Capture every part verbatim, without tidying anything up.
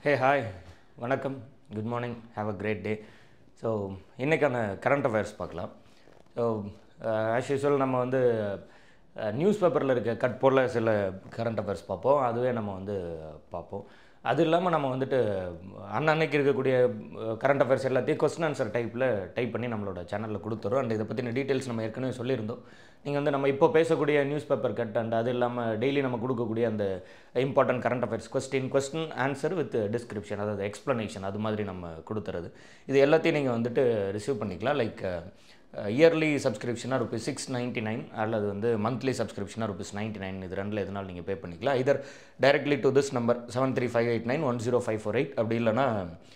Hey, hi, வணக்கம், good morning, have a great day. So இன்றைக்கான current affairs பார்க்கலாம். So as usual நம்ம வந்து நியூஸ் பேப்பரில் இருக்க கட் போல சில கரண்ட் அஃபேர்ஸ் பார்ப்போம், அதுவே நம்ம வந்து பார்ப்போம். அது இல்லாமல் நம்ம வந்துட்டு அன்னன்னைக்கு இருக்கக்கூடிய கரண்ட் அஃபேர்ஸ் எல்லாத்தையும் கொஸ்டின் ஆன்சர் டைப்பில் டைப் பண்ணி நம்மளோட சேனலில் கொடுத்துறோம். அண்ட் இதை பற்றின டீட்டெயில்ஸ் நம்ம ஏற்கனவே சொல்லியிருந்தோம். நீங்கள் வந்து நம்ம இப்போ பேசக்கூடிய நியூஸ் பேப்பர் கட் அண்ட் அது இல்லாமல் டெய்லி நம்ம கொடுக்கக்கூடிய அந்த important current affairs question question answer with description, அதாவது எக்ஸ்ப்ளனேஷன், அது மாதிரி நம்ம கொடுத்துறது. இது எல்லாத்தையும் நீங்கள் வந்துட்டு ரிசீவ் பண்ணிக்கலாம். லைக் இயர்லி சப்ஸ்கிரிப்ஷனாக ருபீஸ் சிக்ஸ் நைன்ட்டி நைன் அல்லது வந்து மந்த்லி சப்ஸ்கிரிப்ஷனாக ருபீஸ் நைன்ட்டி நைன் இது ரெண்டில் எதனால் நீங்கள் பே பண்ணிக்கலாம். Either directly to this number seven three five eight nine one zero five four eight அப்படி இல்லைனா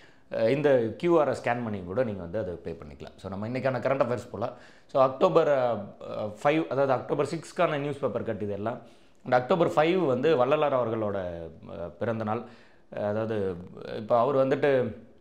இந்த கியூஆரை ஸ்கேன் பண்ணி கூட நீங்கள் வந்து அதை பே பண்ணிக்கலாம். ஸோ நம்ம இன்றைக்கான கரண்ட் அஃபேர்ஸ் போகலாம். ஸோ அக்டோபர் ஃபைவ் அதாவது அக்டோபர் சிக்ஸ்க்கான நியூஸ் பேப்பர் கட் இதெல்லாம். அண்ட் அக்டோபர் ஃபைவ் வந்து வள்ளலார் அவர்களோட பிறந்த நாள். அதாவது இப்போ அவர் வந்துட்டு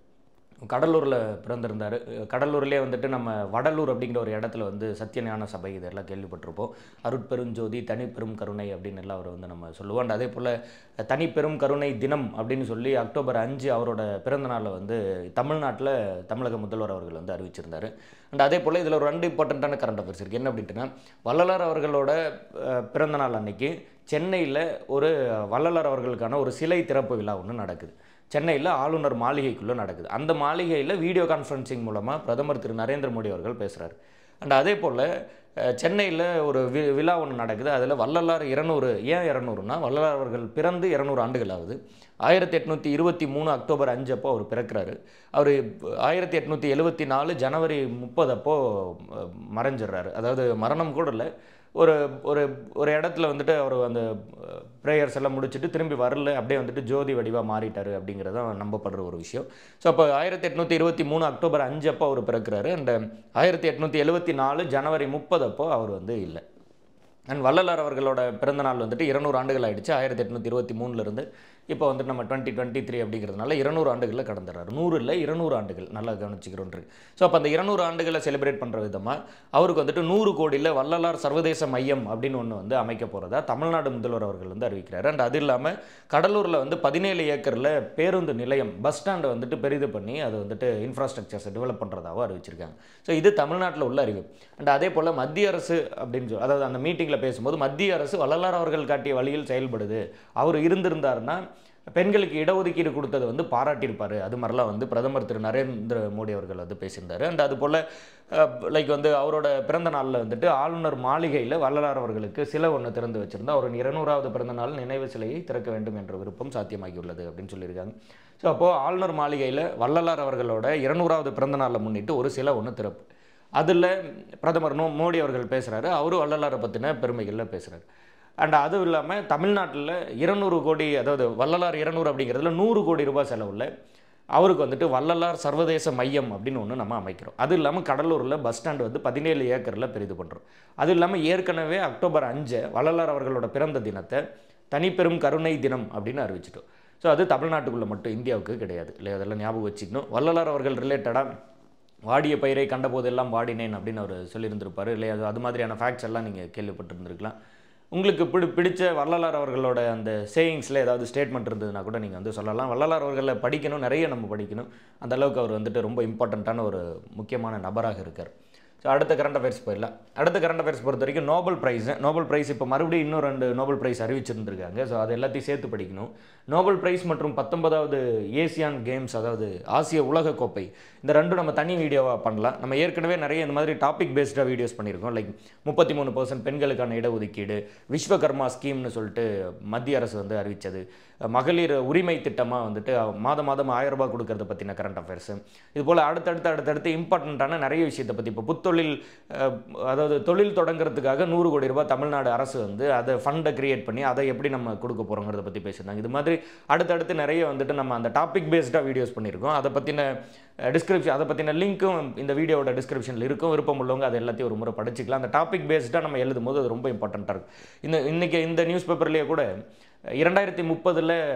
கடலூரில் பிறந்திருந்தார். கடலூர்லேயே வந்துட்டு நம்ம வடலூர் அப்படிங்கிற ஒரு இடத்துல வந்து சத்தியஞான சபை இதெல்லாம் கேள்விப்பட்டிருப்போம். அருட்பெருஞ்சோதி தனிப்பெரும் கருணை அப்படின்னு எல்லாம் அவர் வந்து நம்ம சொல்லுவோம். அண்ட் அதே போல் தனிப்பெரும் கருணை தினம் அப்படின்னு சொல்லி அக்டோபர் அஞ்சு அவரோட பிறந்த நாளில் வந்து தமிழ்நாட்டில் தமிழக முதல்வர் அவர்கள் வந்து அறிவிச்சிருந்தார். அண்ட் அதே போல் இதில் ஒரு ரெண்டு இம்பார்ட்டண்ட்டான கரண்ட் அஃபேர்ஸ் இருக்குது. என்ன அப்படின்ட்டுனா, வள்ளலார் அவர்களோட பிறந்த நாள் அன்னைக்கு சென்னையில் ஒரு வள்ளலார் அவர்களுக்கான ஒரு சிலை திறப்பு விழா ஒன்று நடக்குது. சென்னையில் ஆளுநர் மாளிகைக்குள்ளே நடக்குது. அந்த மாளிகையில் வீடியோ கான்ஃபரன்சிங் மூலமாக பிரதமர் திரு நரேந்திர மோடி அவர்கள் பேசுகிறார். அண்ட் அதே போல் சென்னையில் ஒரு வி விழா ஒன்று நடக்குது. அதில் வள்ளலார் இருநூறு ஏன் இரநூறுனா வள்ளலார் அவர்கள் பிறந்து இரநூறு ஆண்டுகள் ஆகுது. ஆயிரத்தி எட்நூற்றி இருபத்தி மூணு அக்டோபர் அஞ்சு அப்போ அவர் பிறக்கிறாரு. அவர் ஆயிரத்தி எட்நூற்றி எழுபத்தி நாலு ஜனவரி முப்பது அப்போ மறைஞ்சிடுறாரு. அதாவது மரணம் கூட இல்லை, ஒரு ஒரு ஒரு இடத்துல வந்துட்டு அவர் அந்த ப்ரேயர்ஸ் எல்லாம் முடிச்சுட்டு திரும்பி வரல, அப்படியே வந்துட்டு ஜோதி வடிவாக மாறிட்டார் அப்படிங்கிறத நம்பப்படுற ஒரு விஷயம். ஸோ அப்போ ஆயிரத்தி எட்நூற்றி இருபத்தி மூணு அக்டோபர் அஞ்சு அப்போ அவர் பிறக்கிறாரு. அண்ட் ஆயிரத்தி எட்நூற்றி எழுபத்தி நாலு ஜனவரி முப்பது அப்போ அவர் வந்து இல்லை. அண்ட் வள்ளலார் அவர்களோட பிறந்த நாள் வந்துட்டு இருநூறு ஆண்டுகள் ஆகிடுச்சு. ஆயிரத்தி எட்நூற்றி இருபத்தி மூணுலேருந்து இப்போ வந்துட்டு நம்ம டுவெண்ட்டி டுவெண்ட்டி த்ரீ அப்படிங்கிறதுனால இருநூறு ஆண்டுகளில் கடந்துறாரு. நூறு இல்லை இருநூறு ஆண்டுகள், நல்லா கவனிச்சிக்கிறோன்று. ஸோ அப்போ அந்த இருநூறு ஆண்டுகளை செலிப்ரேட் பண்ணுற விதமாக அவருக்கு வந்துட்டு நூறு கோடியில் வள்ளலார் சர்வதேச மையம் அப்படின்னு ஒன்று வந்து அமைக்க போகிறதா தமிழ்நாடு முதல்வர் அவர்கள் வந்து அறிவிக்கிறார். அண்ட் அது இல்லாமல் கடலூரில் வந்து பதினேழு ஏக்கரில் பேருந்து நிலையம் பஸ் ஸ்டாண்டை வந்துட்டு பெரிது பண்ணி அதை வந்துட்டு இன்ஃப்ராஸ்ட்ரக்சர்ஸை டெவலப் பண்ணுறதாகவும் அறிவிச்சிருக்காங்க. ஸோ இது தமிழ்நாட்டில் உள்ள அறிவு. அண்ட் அதே போல் மத்திய அரசு அப்படின்னு சொல்லி, அதாவது அந்த மீட்டிங்கில் பேசும்போது மத்திய அரசு வள்ளலார் அவர்கள் காட்டிய வழியில் செயல்படுது, அவர் இருந்திருந்தாருன்னா பெண்களுக்கு இடஒதுக்கீடு கொடுத்தது வந்து பாராட்டியிருப்பார், அது மாதிரிலாம் வந்து பிரதமர் திரு நரேந்திர மோடி அவர்கள் வந்து பேசியிருந்தார். அண்ட் அது போல் லைக் வந்து அவரோட பிறந்த நாளில் வந்துட்டு ஆளுநர் மாளிகையில் வள்ளலார் அவர்களுக்கு சிலை ஒன்று திறந்து வச்சுருந்தா அவரின் இருநூறாவது பிறந்த நாள் நினைவு சிலையை திறக்க வேண்டும் என்ற விருப்பம் சாத்தியமாகியுள்ளது அப்படின்னு சொல்லியிருக்காங்க. ஸோ அப்போது ஆளுநர் மாளிகையில் வள்ளலார் அவர்களோட இருநூறாவது பிறந்த நாளில் முன்னிட்டு ஒரு சிலை ஒன்று திறப்பு. அதில் பிரதமர் நோ மோடி அவர்கள் பேசுகிறாரு, அவரும் வள்ளலாரை பற்றின பெருமைகளில் பேசுகிறார். அண்ட் அதுவும் இல்லாமல் தமிழ்நாட்டில் இருநூறு கோடி, அதாவது வள்ளலார் இருநூறு அப்படிங்கிறதுல நூறு கோடி ரூபாய் செலவில் அவருக்கு வந்துட்டு வள்ளலார் சர்வதேச மையம் அப்படின்னு ஒன்று நம்ம அமைக்கிறோம். அது இல்லாமல் கடலூரில் பஸ் ஸ்டாண்டு வந்து பதினேழு ஏக்கரில் பெரிது பண்ணுறோம். அது இல்லாமல் ஏற்கனவே அக்டோபர் அஞ்சு வள்ளலார் அவர்களோட பிறந்த தினத்தை தனிப்பெரும் கருணை தினம் அப்படின்னு அறிவிச்சிட்டோம். ஸோ அது தமிழ்நாட்டுக்குள்ளே மட்டும், இந்தியாவுக்கு கிடையாது இல்லை, அதெல்லாம் ஞாபகம் வச்சுக்கணும். வள்ளலார் அவர்கள் ரிலேட்டடாக வாடிய பயிரை கண்ட போதெல்லாம் வாடினேன் அப்படின்னு அவர் சொல்லியிருந்திருப்பார் இல்லையா. அது அது மாதிரியான ஃபேக்ட்ஸ் எல்லாம் நீங்கள் கேள்விப்பட்டிருந்துருக்கலாம். உங்களுக்கு பிடி பிடிச்ச வள்ளலார் அவர்களோட அந்த சேயிங்ஸில் ஏதாவது ஸ்டேட்மெண்ட் இருந்ததுன்னா கூட நீங்கள் வந்து சொல்லலாம். வள்ளலார் அவர்களை படிக்கணும், நிறைய நம்ம படிக்கணும். அந்த அளவுக்கு அவர் வந்துட்டு ரொம்ப இம்பார்ட்டண்ட்டான ஒரு முக்கியமான நபராக இருக்கார். ஸோ அடுத்த கரண்ட் அஃபேர்ஸ் போயிடலாம். அடுத்த கரண்ட் அஃபேர்ஸ் பொறுத்த வரைக்கும் நோபல் ப்ரைஸ் நோபல் ப்ரைஸ் இப்போ மறுபடியும் இன்னும் ரெண்டு நோபல் ப்ரைஸ் அறிவிச்சிருந்துருக்காங்க. ஸோ அது எல்லாத்தையும் சேர்த்து படிக்கணும். நோபல் ப்ரைஸ் மற்றும் பத்தொன்பதாவது ஏசியான் கேம்ஸ், அதாவது ஆசிய உலகக்கோப்பை, இந்த ரெண்டும் நம்ம தனி வீடியோவாக பண்ணலாம். நம்ம ஏற்கனவே நிறைய இந்த மாதிரி டாபிக் பேஸ்டாக வீடியோஸ் பண்ணியிருக்கோம். லைக் முப்பத்தி மூணு பர்சன்ட் பெண்களுக்கான இடஒதுக்கீடு, விஸ்வகர்மா ஸ்கீம்னு சொல்லிட்டு மத்திய அரசு வந்து அறிவித்தது, மகளிர் உரிமை திட்டமாக வந்துட்டு மாதம் மாதம் ஆயிரம் ரூபாய் கொடுக்கறத பற்றின கரண்ட் அஃபேர்ஸு, இது போல் அடுத்தடுத்து அடுத்தடுத்து இம்பார்ட்டண்ட்டான நிறைய விஷயத்தை பற்றி, இப்போ புத்தொழில், அதாவது தொழில் தொடங்குறதுக்காக நூறு கோடி ரூபாய் தமிழ்நாடு அரசு வந்து அதை ஃபண்டை கிரியேட் பண்ணி அதை எப்படி நம்ம கொடுக்க போகிறோங்கிறத பற்றி பேசியிருந்தாங்க. இது மாதிரி அடுத்தடுத்து நிறைய வந்துட்டு நம்ம அந்த டாபிக் பேஸ்டாக வீடியோஸ் பண்ணியிருக்கோம். அதை பற்றின டிஸ்கிரிப்ஷன், அதை பற்றின லிங்க்கும் இந்த வீடியோட டிஸ்கிரிப்ஷனில் இருக்கும். விருப்பம் உள்ளவங்க அதை எல்லாத்தையும் ஒரு முறை படிச்சுக்கலாம். அந்த டாபிக் பேஸ்டாக நம்ம எழுதும் போது அது ரொம்ப இம்பார்ட்டண்ட்டாக இருக்கும். இந்த இன்றைக்கி இந்த நியூஸ் பேப்பர்லேயே கூட இரண்டாயிரத்தி முப்பதில்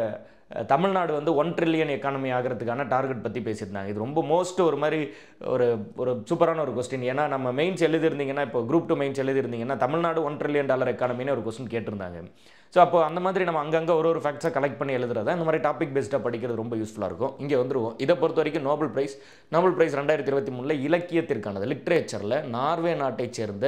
தமிழ்நாடு வந்து ஒன் ட்ரில்லியன் எக்கானமி ஆகிறதுக்கான டார்கெட் பற்றி பேசியிருந்தாங்க. இது ரொம்ப மோஸ்ட் ஒரு மாதிரி ஒரு ஒரு சூப்பரான ஒரு கொஸ்டின். ஏன்னா நம்ம மெயின்ஸ் எழுதிருந்தீங்கன்னா, இப்போ குரூப் டூ மெயின்ஸ் எழுதிருந்தீங்கன்னா தமிழ்நாடு ஒன் ட்ரில்லியன் டாலர் எக்கானமின்னு ஒரு கொஸ்டின் கேட்டிருந்தாங்க. ஸோ அப்போ அந்த மாதிரி நம்ம அங்கங்கே ஒரு ஒரு ஃபேக்ட்ஸை கலெக்ட் பண்ணி எழுதுறதா இந்த மாதிரி டாபிக் பேஸ்டாக படிக்கிறது ரொம்ப யூஸ்ஃபுல்லாக இருக்கும். இங்கே வந்துருவோம். இதை பொறுத்த வரைக்கும் நோபல் பிரைஸ் நோபல் பிரைஸ் ரெண்டாயிரத்தி இருபத்தி மூணில் இலக்கியத்திற்கானது லிட்ரேச்சரில் நார்வே நாட்டை சேர்ந்த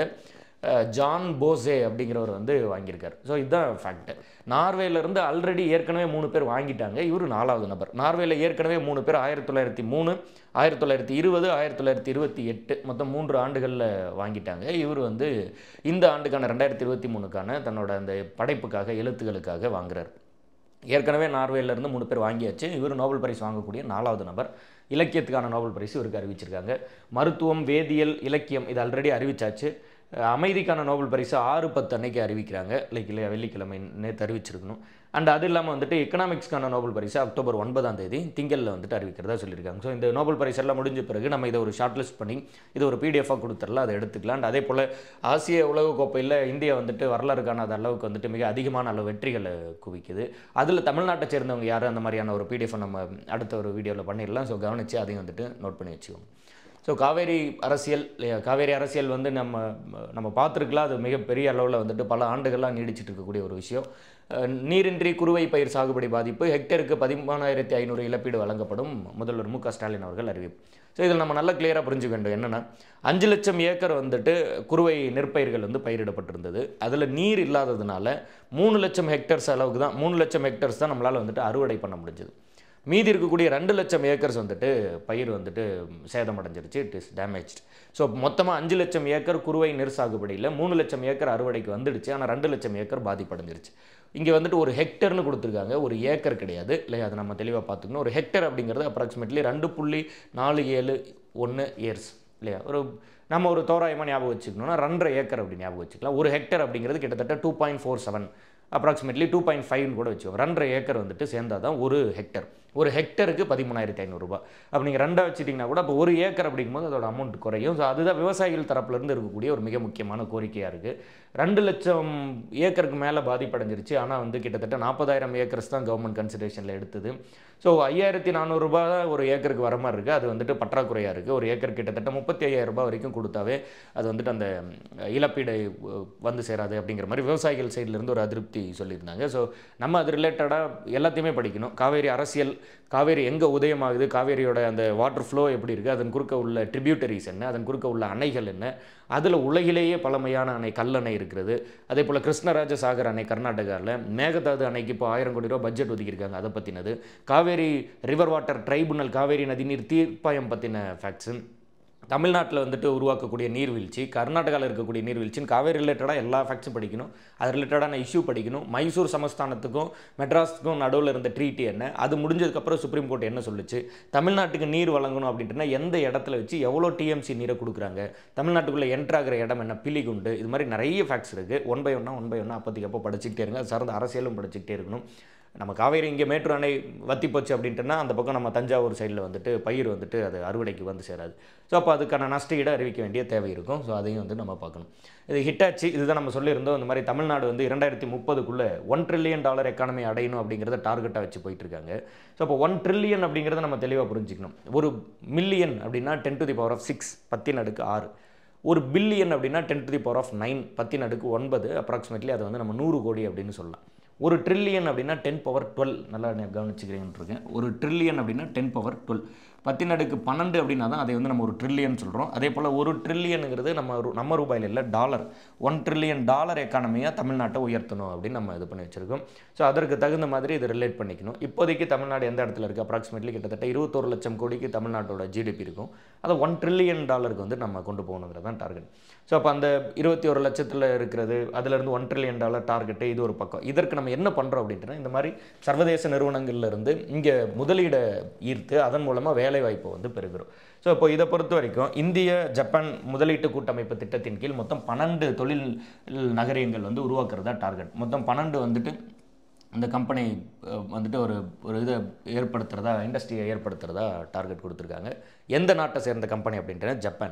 ஜான் போசே அப்படிங்கிறவர் வந்து வாங்கியிருக்கார். ஸோ இதுதான் ஃபேக்ட். நார்வேலேருந்து ஆல்ரெடி ஏற்கனவே மூணு பேர் வாங்கிட்டாங்க. இவர் நாலாவது நபர். நார்வேல ஏற்கனவே மூணு பேர் ஆயிரத்தி தொள்ளாயிரத்தி மூணு ஆயிரத்தி தொள்ளாயிரத்தி இருபது ஆயிரத்தி தொள்ளாயிரத்தி இருபத்தி எட்டு மொத்தம் மூன்று ஆண்டுகளில் வாங்கிட்டாங்க. இவர் வந்து இந்த ஆண்டுக்கான ரெண்டாயிரத்தி இருபத்தி மூணுக்கான தன்னோட அந்த படைப்புக்காக எழுத்துக்களுக்காக வாங்குறார். ஏற்கனவே நார்வேலேருந்து மூணு பேர் வாங்கியாச்சு. இவர் நோபல் பரிசு வாங்கக்கூடிய நாலாவது நபர். இலக்கியத்துக்கான நோபல் பரிசு இவருக்கு அறிவிச்சிருக்காங்க. மருத்துவம், வேதியியல், இலக்கியம் இது ஆல்ரெடி அறிவிச்சாச்சு. அமைதிக்கான நோபல் பரிசு ஆறு பத்து அன்னைக்கு அறிவிக்கிறாங்க. லைக் இல்லையா வெள்ளிக்கிழமை நேற்று அறிவிச்சிருக்கணும். அண்ட் அது இல்லாமல் வந்துட்டு எக்கனாமிக்ஸ்க்கான நோபல் பரிசு அக்டோபர் ஒன்பதாம் தேதி திங்களில் வந்துட்டு அறிவிக்கிறதா சொல்லியிருக்காங்க. ஸோ இந்த நோபல் பரிசு எல்லாம் முடிஞ்ச பிறகு நம்ம இதை ஒரு ஷார்ட் லிஸ்ட் பண்ணி இது ஒரு பிடிஎஃபாக கொடுத்துடலாம், அதை எடுத்துக்கலாம். அண்ட் அதே போல் ஆசிய உலகக்கோப்பையில் இந்தியா வந்துட்டு வரலாறு காணாத அளவுக்கு வந்துட்டு மிக அதிகமான அளவு வெற்றிகளை குவிக்குது. அதில் தமிழ்நாட்டை சேர்ந்தவங்க யாரும் அந்த மாதிரியான ஒரு பிடிஎஃப் நம்ம அடுத்த ஒரு வீடியோவில் பண்ணிடலாம். ஸோ கவனித்து அதையும் வந்துட்டு நோட் பண்ணி வச்சுக்கோங்க. ஸோ காவேரி அரசியல் காவேரி அரசியல் வந்து நம்ம நம்ம பார்த்துருக்கலாம். அது மிகப்பெரிய அளவில் வந்துட்டு பல ஆண்டுகளாக நீடிச்சிட்டு இருக்கக்கூடிய ஒரு விஷயம். நீரின்றி குறுவை பயிர் சாகுபடி பாதிப்பு ஹெக்டருக்கு பதிமூணாயிரத்தி ஐநூறு இழப்பீடு வழங்கப்படும் முதல்வர் மு க ஸ்டாலின் அவர்கள் அறிவிப்பு. ஸோ இதில் நம்ம நல்லா கிளியராக புரிஞ்சுக்க வேண்டும். என்னென்னா அஞ்சு லட்சம் ஏக்கர் வந்துட்டு குறுவை நெற்பயிர்கள் வந்து பயிரிடப்பட்டிருந்தது. அதில் நீர் இல்லாததுனால மூணு லட்சம் ஹெக்டர்ஸ் அளவுக்கு தான் மூணு லட்சம் ஹெக்டர்ஸ் தான் நம்மளால் வந்துட்டு அறுவடை பண்ண முடிஞ்சது. மீதி இருக்கக்கூடிய ரெண்டு லட்சம் ஏக்கர்ஸ் வந்துட்டு பயிர் வந்துட்டு சேதமடைஞ்சிருச்சு. It is damaged. ஸோ மொத்தமாக அஞ்சு லட்சம் ஏக்கர் குறுவை நெல் சாகுபடியில் மூணு லட்சம் ஏக்கர் அறுவடைக்கு வந்துடுச்சு. ஆனால் ரெண்டு லட்சம் ஏக்கர் பாதிப்படைஞ்சிருச்சு. இங்கே வந்துட்டு ஒரு ஹெக்டர்னு கொடுத்துருக்காங்க, ஒரு ஏக்கர் கிடையாது இல்லையா? அதை நம்ம தெளிவாக பார்த்துக்கணும். ஒரு ஹெக்டர் அப்படிங்கிறது அப்ராக்சிமேட்லி ரெண்டு புள்ளி நாலு ஏழு ஒன்று இயர்ஸ் இல்லையா? ஒரு நம்ம ஒரு தோராயமாக ஞாபகம் வச்சுக்கணும்னா ரெண்டரை ஏக்கர் அப்படி ஞாபகம் வச்சுக்கலாம். ஒரு ஹெக்டர் அப்படிங்கிறது கிட்டத்தட்ட two point four seven approximately two point ஃபைவ்னு கூட வச்சுக்கோங்க. ரெண்டரை ஏக்கர் வந்துட்டு சேர்ந்தால் தான் ஒரு ஹெக்டர். ஒரு ஹெக்டருக்கு பதிமூணாயிரத்தி ஐநூறுரூபா. அப்போ நீங்கள் ரெண்டாக வச்சுட்டிங்கன்னா கூட அப்போ ஒரு ஏக்கர் அப்படிங்கும்போது அதோட அமௌண்ட் குறையும். ஸோ அதுதான் விவசாயிகள் தரப்புலேருந்து இருக்கக்கூடிய ஒரு மிக முக்கியமான கோரிக்கையாக இருக்குது. ரெண்டு லட்சம் ஏக்கருக்கு மேலே பாதிப்படைஞ்சிருச்சு. ஆனால் வந்து கிட்டத்தட்ட நாற்பதாயிரம் ஏக்கர்ஸ் தான் கவர்மெண்ட் கன்சிடரேஷனில் எடுத்தது. ஸோ ஐயாயிரத்தி நானூறுரூபா ஒரு ஏக்கருக்கு வர மாதிரி இருக்குது. அது வந்துட்டு பற்றாக்குறையாக இருக்குது. ஒரு ஏக்கர் கிட்டத்தட்ட முப்பத்தி ஐயாயிரம் ரூபாய் வரைக்கும் கொடுத்தாவே அது வந்துட்டு அந்த இழப்பீடை வந்து சேராது அப்படிங்கிற மாதிரி விவசாயிகள் சைட்லேருந்து ஒரு அதிருப்தி சொல்லியிருந்தாங்க. ஸோ நம்ம அது ரிலேட்டடாக எல்லாத்தையுமே படிக்கணும். காவேரி அரசியல், காவேரி எங்கே உதயமாகுது, காவேரியோட அந்த வாட்டர் ஃப்ளோ எப்படி இருக்குது, அதன் குறுக்க உள்ள ட்ரிபியூட்டரிஸ் என்ன, அதன் குறுக்க உள்ள அணைகள் என்ன, அதில் உலகிலேயே பழமையான அணை கல்லணை இருக்கிறது. அதே போல் கிருஷ்ணராஜ சாகர் அணை கர்நாடகாவில், மேகதாது அணைக்கு இப்போ ஆயிரம் கோடி ரூபா பட்ஜெட் ஒதுக்கியிருக்காங்க, அதை பற்றினது, Kaveri river water tribunal Kaveri நதிநீர் தீர்ப்பாயம் பற்றின ஃபேக்ட்ஸு, தமிழ்நாட்டில் வந்துட்டு உருவாக்கக்கூடிய நீர்வீழ்ச்சி, கர்நாடகாவில் இருக்கக்கூடிய நீர்வீழ்ச்சின்னு காவேரி ரிலேட்டடாக எல்லா ஃபேக்ட்ஸும் படிக்கணும். அது ரிலேட்டடான இஷ்யூ படிக்கணும். மைசூர் சமஸ்தானத்துக்கும் மெட்ராஸுக்கும் நடுவில் இருந்த ட்ரீட்டி என்ன, அது முடிஞ்சதுக்கப்புறம் சுப்ரீம் கோர்ட் என்ன சொல்லுச்சு, தமிழ்நாட்டுக்கு நீர் வழங்கணும் அப்படின்ட்டுனா எந்த இடத்துல வச்சு எவ்வளோ டிஎம்சி நீரை கொடுக்குறாங்க, தமிழ்நாட்டுக்குள்ளே என்ட்ராகிற இடம் என்ன, பிலிகுண்டு, இது மாதிரி நிறைய ஃபேக்ட்ஸ் இருக்குது. ஒன் பை ஒன்னா ஒன் பை ஒன்னா அப்போதைக்கு அப்போ படிச்சுக்கிட்டே இருங்க. அது சார்ந்த அரசியலும் படிச்சுக்கிட்டே இருக்கணும். நம்ம காவேரி இங்கே மேட்டூர் அணை வத்தி போச்சு அப்படின்ட்டுனா அந்த பக்கம் நம்ம தஞ்சாவூர் சைடில் வந்துட்டு பயிர் வந்துட்டு அது அறுவடைக்கு வந்து சேராது. ஸோ அப்போ அதுக்கான நஷ்டஈடு அறிவிக்க வேண்டிய தேவை இருக்கும். ஸோ அதையும் வந்து நம்ம பார்க்கணும். இது ஹிட்டாச்சு. இதுதான் நம்ம சொல்லியிருந்தோம். இந்த மாதிரி தமிழ்நாடு வந்து இரண்டாயிரத்தி முப்பதுக்குள்ளே ஒன் ட்ரில்லியன் டாலர் எக்கானமி அடையணும் அப்படிங்கிறத டார்கெட்டாக வச்சு போயிட்டு இருக்காங்க. ஸோ அப்போ ஒன் ட்ரில்லியன் அப்படிங்கிறத நம்ம தெளிவாக புரிஞ்சுக்கணும். ஒரு மில்லியன் அப்படின்னா ten to the power of six பத்தின் அடுக்கு ஆறு. ஒரு பில்லியன் அப்படின்னா ten to the power of nine பத்தின் அடுக்கு ஒன்பது. அப்ராக்சிமேட்லி அதை வந்து நம்ம நூறு கோடி அப்படின்னு சொல்லலாம். ஒரு ட்ரில்லியன் அப்படின்னா டென் பவர் டுவெல். நல்லா கவனிச்சுக்கிறேன்னு இருக்கேன். ஒரு ட்ரில்லியன் அப்படின்னா டென் பவர் டுவெல். பத்தினடுக்கு பன்னெண்டு அப்படின்னா தான் அதை வந்து நம்ம ஒரு ட்ரில்லியன் சொல்கிறோம். அதே போல் ஒரு ட்ரில்லியனுங்கிறது நம்ம நம்ம ரூபாயில் இல்லை, டாலர். ஒன் ட்ரில்லியன் டாலர் எக்கானமியாக தமிழ்நாட்டை உயர்த்தணும் அப்படின்னு நம்ம இது பண்ணி வச்சுருக்கோம். ஸோ அதற்கு தகுந்த மாதிரி இதை ரிலேட் பண்ணிக்கணும். இப்போதைக்கு தமிழ்நாடு எந்த இடத்துல இருக்குது, அப்ராக்சிமேட்லி கிட்டத்தட்ட இருபத்தொரு லட்சம் கோடிக்கு தமிழ்நாட்டோட ஜிடிபி இருக்கும். அதை ஒன் ட்ரில்லியன் டாலருக்கு வந்து நம்ம கொண்டு போகணுங்கிறது தான் டார்கெட். ஸோ அப்போ அந்த இருபத்தி ஒரு லட்சத்தில் இருக்கிறது, அதுலேருந்து ஒன் ட்ரில்லியன் டாலர் டார்கெட்டு, இது ஒரு பக்கம். இதற்கு நம்ம என்ன பண்ணுறோம் அப்படின்ட்டுனா இந்த மாதிரி சர்வதேச நிறுவனங்கள்லேருந்து இங்கே முதலீடை ஈர்த்து அதன் மூலமாக வேலை வாய்ப்பை வந்து பெறுகிறோம். ஸோ இப்போ இதை பொறுத்த வரைக்கும் இந்திய ஜப்பான் முதலீட்டு கூட்டமைப்பு திட்டத்தின் கீழ் மொத்தம் பன்னெண்டு தொழில் நகரியங்கள் வந்து உருவாக்குறதா டார்கெட். மொத்தம் பன்னெண்டு வந்துட்டு இந்த கம்பெனி வந்துட்டு ஒரு ஒரு இதை ஏற்படுத்துகிறதா, இண்டஸ்ட்ரியை ஏற்படுத்துகிறதா டார்கெட் கொடுத்துருக்காங்க. எந்த நாட்டை சேர்ந்த கம்பெனி அப்படின்ட்டு ஜப்பான்.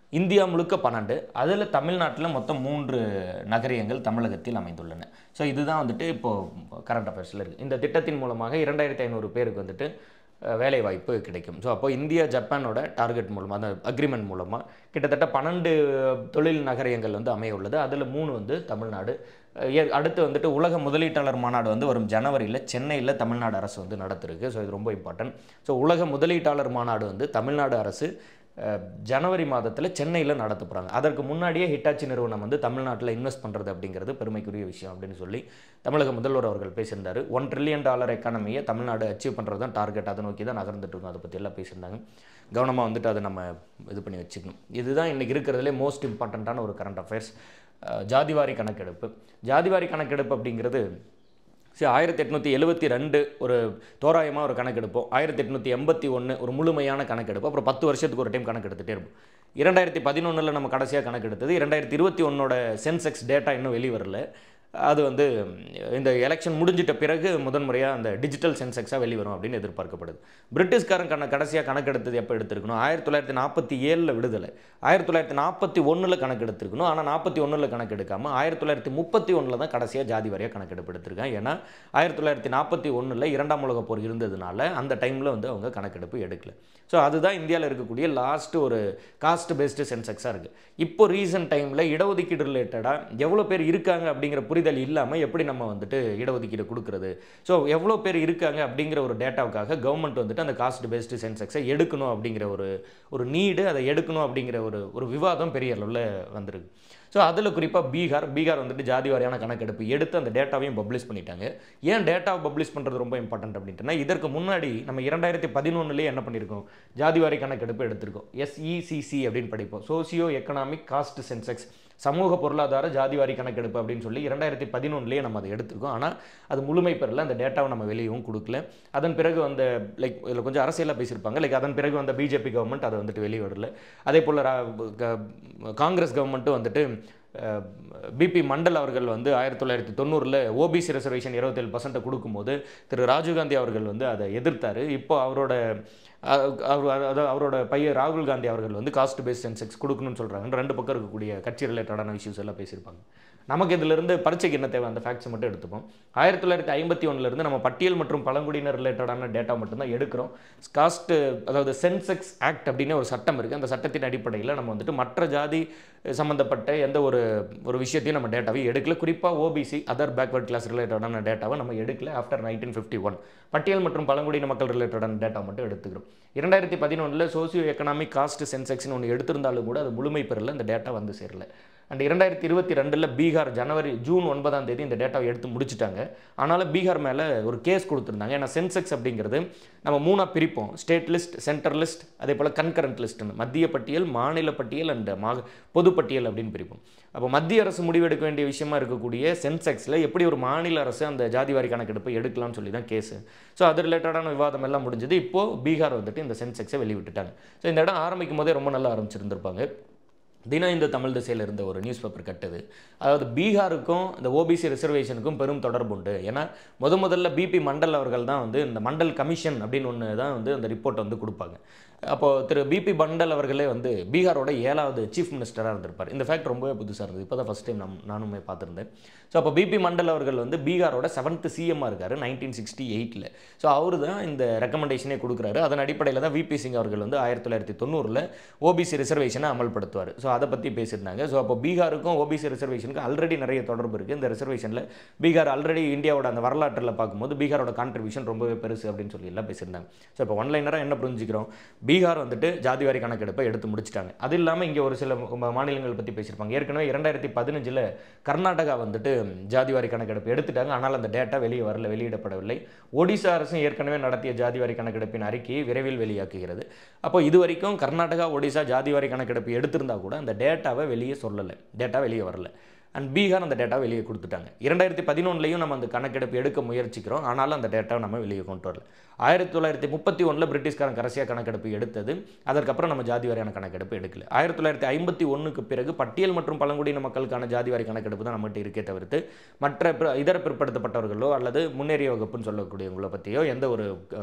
இந்தியா முழுக்க பன்னெண்டு, அதில் தமிழ்நாட்டில் மொத்தம் மூன்று நகரியங்கள் தமிழகத்தில் அமைந்துள்ளன. ஸோ இதுதான் வந்துட்டு இப்போது கரண்ட் அஃபேர்ஸில் இருக்குது. இந்த திட்டத்தின் மூலமாக இரண்டாயிரத்தி ஐநூறு பேருக்கு வந்துட்டு வேலை வாய்ப்பு கிடைக்கும். ஸோ அப்போ இந்தியா ஜப்பானோட டார்கெட் மூலமாக, அந்த அக்ரிமெண்ட் மூலமாக கிட்டத்தட்ட பன்னெண்டு தொழில் நகரியங்கள் வந்து அமைய உள்ளது. அதில் மூணு வந்து தமிழ்நாடு. அடுத்து வந்துட்டு உலக முதலீட்டாளர் மாநாடு வந்து வரும் ஜனவரியில் சென்னையில் தமிழ்நாடு அரசு வந்து நடத்திருக்கு. ஸோ இது ரொம்ப இம்பார்ட்டன்ட். ஸோ உலக முதலீட்டாளர் மாநாடு வந்து தமிழ்நாடு அரசு ஜனவரி மாதத்தில் சென்னையில் நடத்த போகிறாங்க. அதற்கு முன்னாடியே ஹிட்டாச்சி நிறுவனம் வந்து தமிழ்நாட்டில் இன்வெஸ்ட் பண்ணுறது அப்படிங்கிறது பெருமைக்குரிய விஷயம் அப்படின்னு சொல்லி தமிழக முதல்வர் அவர்கள் பேசியிருந்தார். ஒன் ட்ரில்லியன் டாலர் எக்கானமியை தமிழ்நாடு அச்சீவ் பண்ணுறது தான் டார்கெட். அதை நோக்கி தான் நகர்ந்துட்டு இருக்கும். அதை பற்றி எல்லாம் பேசியிருந்தாங்க. கவனமாக வந்துட்டு அதை நம்ம இது பண்ணி வச்சுக்கணும். இதுதான் இன்றைக்கி இருக்கிறதுலே மோஸ்ட் இம்பார்ட்டண்ட்டான ஒரு கரண்ட் அஃபேர்ஸ். ஜாதிவாரி கணக்கெடுப்பு. ஜாதிவாரி கணக்கெடுப்பு அப்படிங்கிறது சரி ஆயிரத்தி எட்நூற்றி எழுபத்தி ரெண்டு ஒரு தோராயமாக ஒரு கணக்கெடுப்போம். ஆயிரத்தி எட்நூற்றி எண்பத்தி ஒன்று ஒரு முழுமையான கணக்கெடுப்பு. அப்புறம் பத்து வருஷத்துக்கு ஒரு டைம் கணக்கெடுத்துகிட்டே இருப்போம். இரண்டாயிரத்தி பதினொன்றில் நம்ம கடைசியாக கணக்கெடுத்தது. இரண்டாயிரத்தி இருபத்தி ஒன்னோட சென்செக்ஸ் டேட்டா இன்னும் வெளிவரல. அது வந்து இந்த எலெக்ஷன் முடிஞ்சிட்ட பிறகு முதன்முறையாக அந்த டிஜிட்டல் சென்செக்ஸாக வெளிவரும் அப்படின்னு எதிர்பார்க்கப்படுது. பிரிட்டிஷ்காரன் கண கடைசியாக கணக்கெடுத்தது எப்போ எடுத்திருக்கணும்? ஆயிரத்தி தொள்ளாயிரத்தி நாற்பத்தி ஏழில் விடுதலை. ஆயிரத்தி தொள்ளாயிரத்தி நாற்பத்தி ஒன்றில் கணக்கெடுத்திருக்கணும். ஆனால் நாற்பத்தி ஒன்றில் கணக்கெடுக்காமல் ஆயிரத்தி தொள்ளாயிரத்தி முப்பத்தி ஒன்றில் தான் கடைசியாக ஜாதி வாரியாக கணக்கெடுப்பு எடுத்திருக்காங்க. ஏன்னா ஆயிரத்தி தொள்ளாயிரத்தி நாற்பத்தி ஒன்றில் இரண்டாம் உலக போர் இருந்ததுனால அந்த டைமில் வந்து அவங்க கணக்கெடுப்பு எடுக்கல. ஸோ அதுதான் இந்தியாவில் இருக்கக்கூடிய லாஸ்ட் ஒரு காஸ்ட் பேஸ்டு சென்செக்ஸாக இருக்குது. இப்போ ரீசன்ட் டைமில் இடஒதுக்கீடு ரிலேட்டடாக எவ்வளோ பேர் இருக்காங்க அப்படிங்கிற புரிதல் இல்லாமல் எப்படி நம்ம வந்துட்டு இடஒதுக்கீடு கொடுக்குறது, ஸோ எவ்வளோ பேர் இருக்காங்க அப்படிங்கிற ஒரு டேட்டாவுக்காக கவர்மெண்ட் வந்துட்டு அந்த காஸ்ட் பேஸ்டு சென்செக்ஸை எடுக்கணும் அப்படிங்கிற ஒரு ஒரு நீடு, அதை எடுக்கணும் அப்படிங்கிற ஒரு ஒரு விவாதம் பெரிய அளவில் வந்திருக்கு. ஸோ அதில் குறிப்பாக பீகார் பீகார் வந்துட்டு ஜாதி வாரியான கணக்கெடுப்பு எடுத்து அந்த டேட்டாவையும் பப்ளிஷ் பண்ணிட்டாங்க. ஏன் டேட்டாவை பப்ளிஷ் பண்ணுறது ரொம்ப இம்பார்ட்டன்ட் அப்படின்ட்டுனா, இதற்கு முன்னாடி நம்ம இரண்டாயிரத்தி பதினொன்றுலேயே என்ன பண்ணியிருக்கோம், ஜாதிவாரி கணக்கெடுப்பு எடுத்திருக்கோம். எஸ்இசிசி அப்படின்னு படிப்போம், சோசியோ எக்கனாமிக் காஸ்ட் சென்செக்ஸ், சமூக பொருளாதார ஜாதிவாரி கணக்கெடுப்பு அப்படின்னு சொல்லி இரண்டாயிரத்தி பதினொன்றுலேயே நம்ம அதை எடுத்திருக்கோம். ஆனால் அது முழுமை பெறல. அந்த டேட்டாவை நம்ம வெளியவும் கொடுக்கல. அதன் பிறகு அந்த லைக் இதில் கொஞ்சம் அரசியலாக பேசியிருப்பாங்க. லைக் அதன் பிறகு வந்த பிஜேபி கவர்மெண்ட் அதை வந்துட்டு வெளியே விடல. அதே போல் காங்கிரஸ் கவர்மெண்ட்டும் வந்துட்டு பிபி மண்டல் அவர்கள் வந்து ஆயிரத்தி தொள்ளாயிரத்தி தொண்ணூறில் ஓபிசி ரிசர்வேஷன் இருபத்தேழு பர்சன்ட்டை கொடுக்கும்போது திரு ராஜீவ்காந்தி அவர்கள் வந்து அதை எதிர்த்தார். இப்போ அவரோட அதாவது அவரோட பையன் ராகுல் காந்தி அவர்கள் வந்து காஸ்ட் பேஸ்ட் சென்செக்ஸ் கொடுக்கணும்னு சொல்கிறாங்க. ரெண்டு பக்கம் இருக்கக்கூடிய கட்சி ரிலேட்டடான இஷ்யூஸ் எல்லாம் பேசியிருப்பாங்க. நமக்கு இதிலிருந்து பரீட்சைக்கு என்ன தேவை, அந்த ஃபேக்ட்ஸ் மட்டும் எடுத்துப்போம். ஆயிரத்தி தொள்ளாயிரத்தி ஐம்பத்தி ஒன்றுலேருந்து நம்ம பட்டியல் மற்றும் பழங்குடியினர் ரிலேட்டடான டேட்டா மட்டும்தான் எடுக்கிறோம். காஸ்ட் அதாவது சென்செக்ஸ் ஆக்ட் அப்படின்னு ஒரு சட்டம் இருக்குது. அந்த சட்டத்தின் அடிப்படையில் நம்ம வந்துட்டு மற்ற ஜாதி சம்மந்தப்பட்ட எந்த ஒரு ஒரு விஷயத்தையும் நம்ம டேட்டாவை எடுக்கல. குறிப்பாக ஓபிசி அதர் பேக்வர்ட் கிளாஸ் ரிலேட்டடான டேட்டாவை நம்ம எடுக்கல. ஆஃப்டர் நைன்டீன் ஃபிஃப்டி ஒன் பட்டியல் மற்றும் பழங்குடியின மக்கள் ரிலேட்டடான டேட்டா மட்டும் எடுத்துக்கிறோம். இரண்டாயிரத்தி பதினொன்றில் சோசியோ எக்கனாமிக் காஸ்ட் சென்செக்ஸ்னு ஒன்று எடுத்திருந்தாலும் கூட அது முழுமை பெறல, இந்த டேட்டா வந்து சேரல. அண்ட் இரண்டாயிரத்தி இருபத்தி ரெண்டில் பீகார் ஜனவரி ஜூன் ஒன்பதாம் தேதி இந்த டேட்டாவை எடுத்து முடிச்சுட்டாங்க. ஆனாலும் பீகார் மேலே ஒரு கேஸ் கொடுத்துருந்தாங்க. ஏன்னா சென்செக்ஸ் அப்படிங்கிறது நம்ம மூணாக பிரிப்போம், ஸ்டேட் லிஸ்ட், சென்டர் லிஸ்ட், அதே போல் கன்கரண்ட் லிஸ்ட்னு. மத்திய பட்டியல், மாநில பட்டியல் அண்ட் மா பொதுப்பட்டியல் அப்படின்னு பிரிப்போம். அப்போ மத்திய அரசு முடிவெடுக்க வேண்டிய விஷயமா இருக்கக்கூடிய சென்செக்ஸில் எப்படி ஒரு மாநில அரசு அந்த ஜாதிவாரி கணக்கெடுப்பை எடுக்கலாம்னு சொல்லி தான் கேஸு. ஸோ அது ரிலேட்டடான விவாதம் எல்லாம் முடிஞ்சது. இப்போது பீகார் வந்துட்டு இந்த சென்செக்ஸை வெளிவிட்டுட்டாங்க. ஸோ இந்த இடம் ஆரம்பிக்கும் போதே ரொம்ப நல்லா ஆரம்பிச்சிருந்திருப்பாங்க. தினம் இந்த தமிழ் திசையில் இருந்த ஒரு நியூஸ் பேப்பர் கட்டுது. அதாவது பீகாருக்கும் இந்த ஓபிசி ரிசர்வேஷனுக்கும் பெரும் தொடர்பு உண்டு. ஏன்னா முத முதல்ல பிபி மண்டல் அவர்கள் தான் வந்து இந்த மண்டல் கமிஷன் அப்படின்னு ஒன்று தான் வந்து அந்த ரிப்போர்ட்டை வந்து கொடுப்பாங்க. அப்போது திரு பிபி மண்டல் அவர்களே வந்து பீகாரோட ஏழாவது சீஃப் மினிஸ்டராக இருந்திருப்பார். இந்த ஃபேக்ட் ரொம்பவே புதுசாக இருந்தது. இப்போ தான் ஃபஸ்ட் டைம் நம் நானுமே பார்த்துருந்தேன். ஸோ அப்போ பிபி மண்டல் அவர்கள் வந்து பீகாரோட செவன்த் சிஎம்மாக இருக்கார் நைன்டீன் சிக்ஸ்டி எயிட்டில். ஸோ அவர் தான் இந்த ரெக்கமெண்டேஷனே கொடுக்குறாரு. அதன் அடிப்படையில் தான் விபி சிங் அவர்கள் வந்து ஆயிரத்தி தொள்ளாயிரத்தி தொண்ணூறில் ஓபிசி ரிசர்வேஷனை அமல்படுத்துவார். ஸோ அதை பற்றி பேசியிருந்தாங்க. ஸோ அப்போ பீகாருக்கும் ஓபிசி ரிசர்வேஷனுக்கு ஆல்ரெடி நிறைய தொடர்பு இருக்குது. இந்த ரிசர்வேஷனில் பீகார் ஆல்ரெடி இந்தியாவோட அந்த வரலாற்றில் பார்க்கும்போது பீகாரோட கான்ட்ரிபியூஷன் ரொம்பவே பெருசு அப்படின்னு சொல்லி எல்லாம் பேசியிருந்தாங்க. ஸோ இப்போ ஒன்லைனராக என்ன புரிஞ்சுக்கிறோம், பீகார் வந்துட்டு ஜாதிவாரி கணக்கெடுப்பை எடுத்து முடிச்சிட்டாங்க. அது இல்லாமல் இங்கே ஒரு சில மாநிலங்கள் பற்றி பேசியிருப்பாங்க. ஏற்கனவே இரண்டாயிரத்தி பதினஞ்சில் கர்நாடகா வந்துட்டு ஜாதிவாரி கணக்கெடுப்பு எடுத்துட்டாங்க. ஆனால் அந்த டேட்டா வெளியே வரல, வெளியிடப்படவில்லை. ஒடிசா அரசும் ஏற்கனவே நடத்திய ஜாதிவாரி கணக்கெடுப்பின் அறிக்கையை விரைவில் வெளியாக்குகிறது. அப்போ இது வரைக்கும் கர்நாடகா, ஒடிசா ஜாதிவாரி கணக்கெடுப்பு எடுத்திருந்தா கூட அந்த டேட்டாவை வெளியே சொல்லலை, டேட்டா வெளியே வரல. அண்ட் பீகார் அந்த டேட்டா வெளியே கொடுத்துட்டாங்க. இரண்டாயிரத்தி பதினொன்றுலையும் நம்ம அந்த கணக்கெடுப்பு எடுக்க முயற்சிக்கிறோம். ஆனாலும் அந்த டேட்டாவை நம்ம வெளியே கொண்டு வரல. ஆயிரத்தி தொள்ளாயிரத்தி முப்பத்தி ஒன்றில் பிரிட்டிஷ்காரன் கடைசியாக கணக்கெடுப்பு எடுத்தது. அதற்கப்புறம் நம்ம ஜாதிவாரியான கணக்கெடுப்பு எடுக்கல. ஆயிரத்தி தொள்ளாயிரத்தி ஐம்பத்தி ஒன்றுக்கு பிறகு பட்டியல் மற்றும் பழங்குடியின மக்களுக்கான ஜாதிவாரி கணக்கெடுப்பு தான் நம்மகிட்ட இருக்கே தவிர்த்து மற்ற இதர பிற்படுத்தப்பட்டவர்களோ அல்லது முன்னேறிய வகுப்புன்னு சொல்லக்கூடியவங்களோ பற்றியோ எந்த ஒரு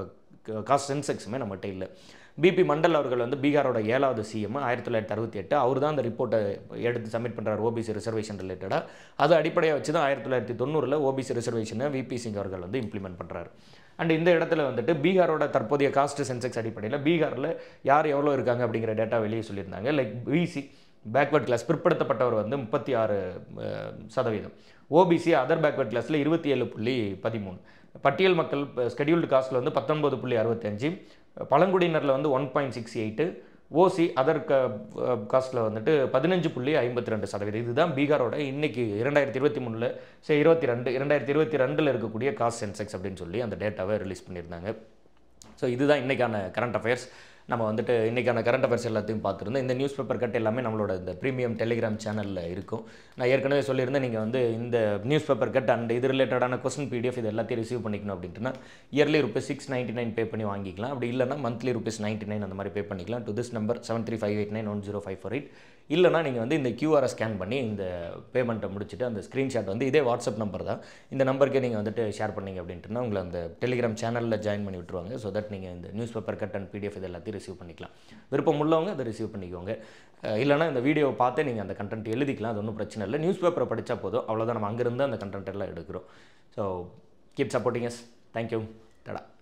காஸ்ட் சென்செக்ஸுமே நம்மகிட்ட இல்லை. பிபி மண்டல் அவர்கள் வந்து பீகாரோட ஏழாவது சிஎம் ஆயிரத்தி தொள்ளாயிரத்தி அறுபத்தி எட்டு அவர் தான் அந்த ரிப்போர்ட்டை எடுத்து சப்மிட் பண்ணுறார் ஓபிசி ரிசர்வேஷன் ரிலேட்டடாக. அது அடிப்படையாக வச்சு தான் ஆயிரத்தி தொள்ளாயிரத்தி தொண்ணூறில் ஓபிசி ரிசர்வேஷனை விபி சிங் அவர்கள் வந்து இம்ப்ளிமெண்ட் பண்ணுறாரு. அண்ட் இந்த இடத்துல வந்துட்டு பீகாரோட தற்போதைய காஸ்ட் சென்செக்ஸ் அடிப்படையில் பீகாரில் யார் எவ்வளோ இருக்காங்க அப்படிங்கிற டேட்டா வெளியே சொல்லியிருந்தாங்க. லைக் பிசி பேக்வர்ட் கிளாஸ் பிற்படுத்தப்பட்டவர் வந்து முப்பத்தி ஆறு சதவீதம், ஓபிசி அதர் பேக்வர்ட் கிளாஸில் இருபத்தி ஏழு புள்ளி பதிமூணு, பட்டியல் மக்கள் ஸ்கெடியூல்டு காஸ்ட்டில் வந்து பத்தொன்பது புள்ளி அறுபத்தஞ்சு, பழங்குடியினரில் வந்து one point six eight, OC other க காஸ்ட்டில் வந்துட்டு பதினஞ்சு புள்ளி ஐம்பத்தி ரெண்டு சதவீதம். இதுதான் பீகாரோட இன்னைக்கு இரண்டாயிரத்தி இருபத்தி மூணில் சரி இருபத்தி ரெண்டு இரண்டாயிரத்தி இருபத்தி ரெண்டில் இருக்கக்கூடிய காஸ்ட் சென்செக்ஸ் அப்படின்னு சொல்லி அந்த டேட்டாவை ரிலீஸ் பண்ணியிருந்தாங்க. ஸோ இதுதான் இன்றைக்கான கரண்ட் அஃபேர்ஸ். நம்ம வந்துட்டு இன்றைக்கான கரண்ட் அஃபேர்ஸ் எல்லாத்தையும் பார்த்துருந்தோம். இந்த நியூஸ் பேப்பர் கட் எல்லாமே நம்மளோட இந்த ப்ரீமியம் டெலிகிராம் சேனலில் இருக்கும். நான் ஏற்கனவே சொல்லியிருந்தேன், நீங்கள் வந்து இந்த நியூஸ் பேப்பர் கட் அண்ட் இது ரிலேட்டடான கொஸ்டின் பிடிஎஃப் இது எல்லாத்தையும் ரிசீவ் பண்ணிக்கணும் அப்படின்ட்டுனா yearly rupees six ninety nine pay பண்ணி வாங்கிக்கலாம். அப்படி இல்லைனா மந்த்லி ருபீஸ் நைன்ட்டி நைன் அந்த மாதிரி பே பண்ணிக்கலாம். To this number seven three five eight nine one zero five four eight. இல்லைனா நீங்கள் வந்து இந்த கியூஆரை ஸ்கேன் பண்ணி இந்த பேமெண்ட்டை முடிச்சுட்டு அந்த ஸ்க்ரீன்ஷாட் வந்து இதே வாட்ஸ்அப் நம்பர் தான், இந்த நம்பருக்கே நீங்கள் வந்துட்டு ஷேர் பண்ணிங்க அப்படின்ட்டுனா உங்களை அந்த டெலிகிராம் சேனலில் ஜாயின் பண்ணி விட்டுருவாங்க. ஸோ தட் நீங்கள் இந்த news paper cut and PDF இது எல்லாத்தையும் ரிசீவ் பண்ணிக்கலாம். விருப்பம் உள்ளவங்க அதை ரிசீவ் பண்ணிக்கோங்க. இல்லைனா இந்த வீடியோவை பார்த்து நீங்கள் அந்த கண்டென்ட் எழுதிக்கலாம், அது ஒன்றும் பிரச்சனை இல்லை. நியூஸ் பேப்பரை படித்தா போதும், அவ்வளோதான். நம்ம அங்கேருந்து அந்த கண்டென்ட் எல்லாம் எடுக்கிறோம். So keep supporting us. Thank you. டடா.